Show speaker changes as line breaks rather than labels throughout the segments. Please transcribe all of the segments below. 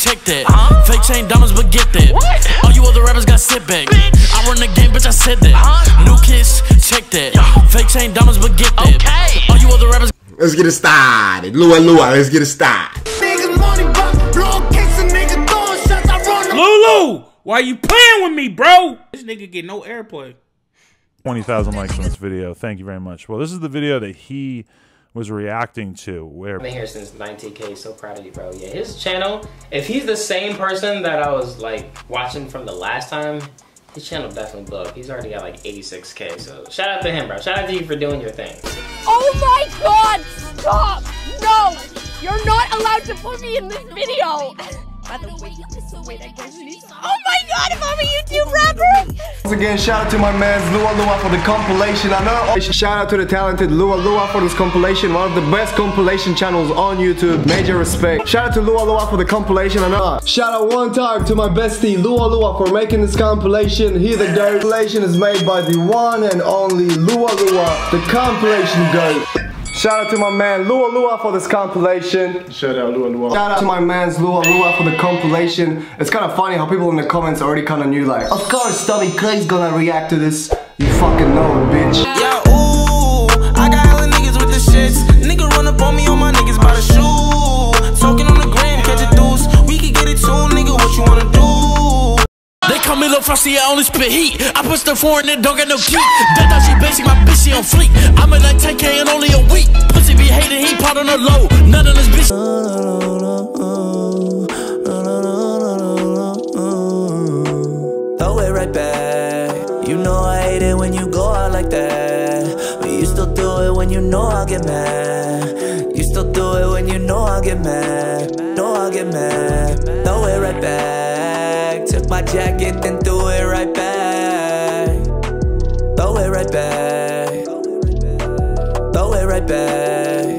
check that. Fake chain diamonds, but get that. All you other rappers got sit back. I run the game, bitch, I said that. New kids, check that. Fake chain diamonds, but get that. All you other rappers.
Let's get it started. Lua, let's get it started.
Lulu, why you playing with me, bro? This nigga get no airplay.
20,000 likes on this video. Thank you very much. Well, this is the video that he was reacting to. Where
I've been here since 19K. So proud of you, bro. Yeah, his channel, if he's the same person that I was like watching from the last time, his channel definitely blew up. He's already got like 86K. So shout out to him, bro. Shout out to you for doing your thing.
Oh my God, stop. No, you're not allowed to put me in this video. By the way, oh my God, if I'm a YouTube rapper!
Once again, shout out to my man Lua for the compilation. I know. Shout out to the talented Lua for this compilation. One of the best compilation channels on YouTube. Major respect. Shout out to Lua for the compilation. I know. Shout out one time to my bestie Lua for making this compilation. He the GOAT. Compilation is made by the one and only Lua, the compilation GOAT. Shout out to my man Lua for this compilation. Shout out Lua. Shout out to my man's Lua for the compilation. It's kind of funny how people in the comments already kind of knew, like, of course Stubby Clay's gonna react to this. You fucking know it, bitch.
Yeah, ooh, I got hella niggas with the shits. Nigga run up on me on my niggas by the shoe. Talking on the gram, catch a deuce. We can get it too, nigga, what you wanna do?
They call me Lil Frosty, I only spit heat. I push the foreign and don't get no key. That thought she basic, my bitch, she on fleek. I'm at like 10K in only a week. Pussy be hating, he pot on the low. None of this bitch.
Throw it right back. You know I hate it when you go out like that. But you still do it when you know I'll get mad. You still do it when you know I'll get mad. Know I'll get mad. Throw it right back. Took my jacket, then threw it right back. Throw it right back. Throw it right back.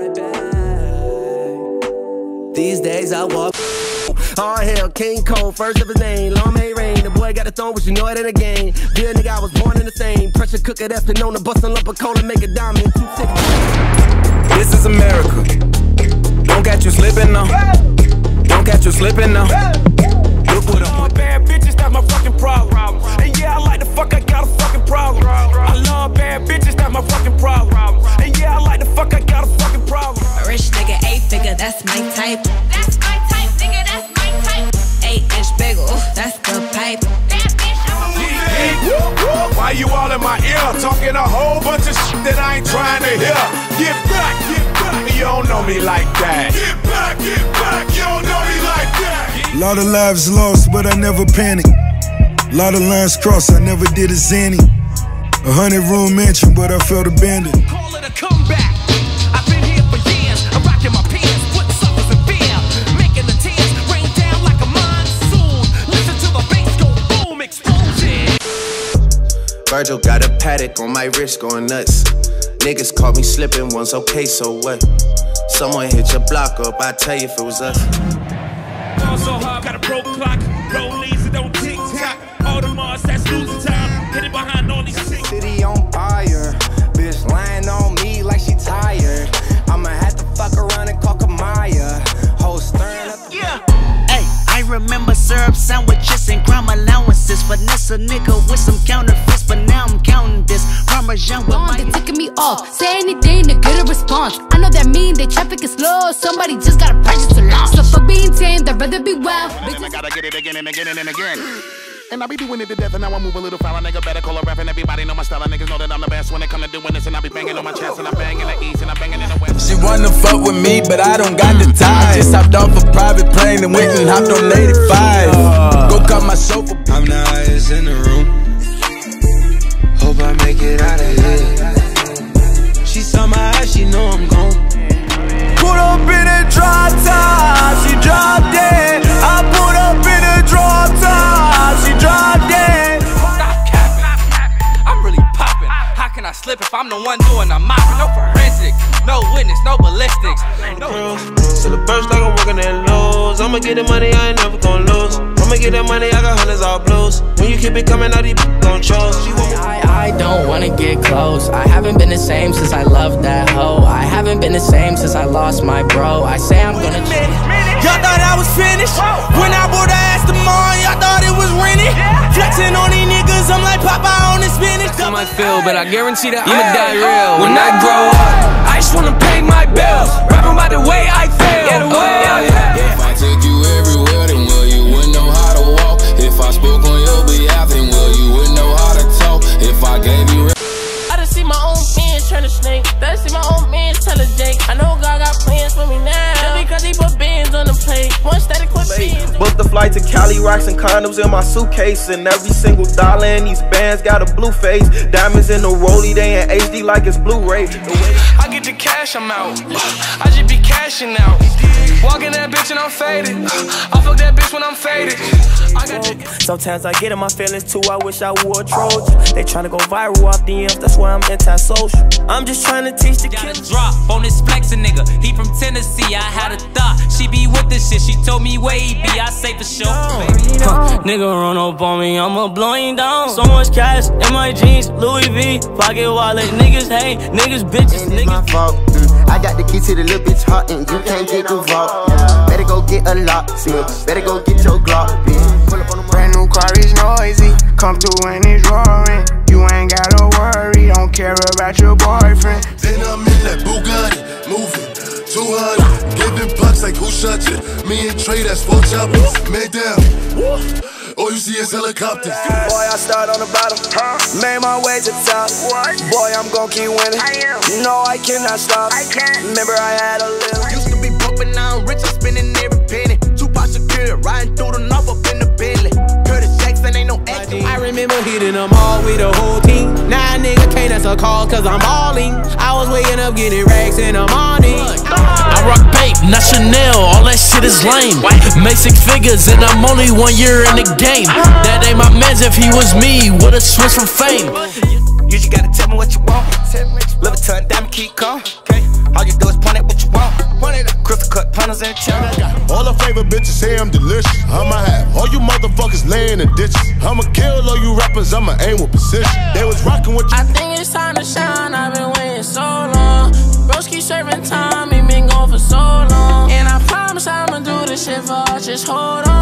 These days I walk.
Oh hell, King Cole, first of his name, long may rain. The boy got a throne, but you know it ain't a game. Good nigga, I was born in the same. Pressure cooker that's been known to bust a lump of coal and make a diamond.
This is America. Don't catch you slipping now. Don't catch you slipping now. Look what I'm with. Bad bitches, that's my fucking problem. And yeah, I like the fuck, I got a fucking problem. I love bad bitches, that's my fucking problem. And yeah, I like the fuck, I got a fucking problem.
A rich nigga, 8-figure, that's my type. That's my type, nigga, that's my type. 8-inch bagel, that's the pipe. That bitch, I'm a
why you all in my ear? Talking a whole bunch of shit that I ain't trying to hear. Get back, you don't know me like that. Get back, you don't know me like that.
Lot of lives lost, but I never panicked. Lot of lines crossed, I never did a zany. 100-room mansion, but I felt abandoned.
Call it a comeback. I've been here for years. I'm rocking my pants, putting suckers in fear. Making the tears rain down like a monsoon. Listen to the bass go boom, explosion.
Virgil got a paddock on my wrist going nuts. Niggas caught me slipping once, okay, so what? Someone hit your block up, I tell you if it was us.
So hard, got a broke clock. Rollies, it don't tick tock. All the Mars, that's losing time. Hit it behind all these shit.
City on fire. Bitch lying on me like she tired. I'ma have to fuck around and call Kamaya. Whole stern up.
Yeah. Hey, I remember syrup sandwiches and crime allowances. Finesse a nigga with some counterfeits, but now I'm counting this. Parmesan with my.
They ticking me off. Say anything to get a response. I know that mean they traffic is slow. Somebody just gotta practice to launch. So for being tamed, I'd rather be well.
I gotta get it again and again and again. And I be doing it to death, and now I move a little foul. Nigga better call a rap, and everybody know my style. Niggas know that I'm the best when it come to doing this. And I be banging on my chest, and I bang in the east, and I banging in the west.
She wanna fuck with me, but I don't got the time. Just hopped off a private plane and went and hopped on 85. Go cut my chauffeur.
I'm the highest in the room. Hope I make it out of here. She saw my eyes, she know I'm gone.
Put up in a drop top, she dropped dead. I put up in a drop top, she dropped dead.
Stop capping, I'm really popping. How can I slip if I'm the one doing the mopping? No forensics, no witness, no ballistics. No.
So the first thing I'm working at Lowe's. I'ma get the money, I ain't never gonna lose. I'ma get that money, I got hundreds all blues. When you keep it coming out, these gon' choose.
I don't wanna get close. I haven't been the same since I loved that hoe. I haven't been the same since I lost my bro. I say I'm gonna change.
Y'all thought I was
finished. When I bought the ass tomorrow, y'all thought it was rented. Flexing on these niggas, I'm like Popeye on the spinach.
I might feel, but I guarantee that I'ma die real. When I grow up, I just wanna pay my bills. Rapping about the way I feel.
If I took you everywhere, then well, you wouldn't know how to walk. If I spoke on your behalf, then well, you wouldn't know how to talk. If I gave you
I done see my own man turn a snake. Done see my own man tell a Jake. I know God got plans for me now. Just because he put bands on the plate. One static with bands.
Booked the flight to Cali, rocks and condoms in my suitcase. And every single dollar in these bands got a blue face. Diamonds in the rollie, they in HD like it's Blu-ray.
I get the cash, I'm out. I just be cashing out. Walking that bitch and I'm faded. I fuck that bitch when I'm faded.
Sometimes I get in my feelings too, I wish I wore a Trojan. They tryna go viral off DMs, that's why I'm anti-social. I'm just trying to teach the kids.
Drop on this flexin' nigga, he from Tennessee. I had a thought, she be with this shit. She told me where he be, I say for sure.
Nigga run up on me, I'ma blow him down. So much cash in my jeans, Louis V, pocket wallet. Niggas hate, niggas bitches, niggas.
My fault. I got the key to the little bitch heart, and you can't get the vault. Better go get a lock, better go get your Glock.
Brand new car is noisy, come through and it's roaring. You ain't gotta worry, don't care about your boyfriend.
Then I'm in that Bugatti, moving 200, giving pucks like who shot you? Me and Trey, that's 4 choppers. Man down, all you see is helicopters.
Boy, I start on the bottom, made my way to the top. Boy, I'm gon' keep winning. No, I cannot stop. Remember I had a little.
Used to be broke, but now I'm rich, I'm spending every penny. 2 pots of gear, riding through the knob up in the Bentley. Curtis Jackson ain't no acting. I remember hitting them all with the whole team. Now nigga can't answer calls cause I'm balling. I was waking up getting racks in the morning.
I rock Bape, not Chanel, all that shit is lame. Make 6 figures and I'm only 1 year in the game. That ain't my mans, if he was me, would've switched from fame.
You just gotta tell me what you want. Live a ton, diamond, keep calm. All you do is point at what you want. Crystal cut punters and chum.
All her favorite bitches say I'm delicious. I'ma have all you motherfuckers laying in ditches. I'ma kill all you rappers, I'ma aim with precision. They was rocking with you.
I think it's time to shine, I've been waiting so long. Bros keep serving time, he been gone for so long. And I promise I'ma do this shit for us, just hold on.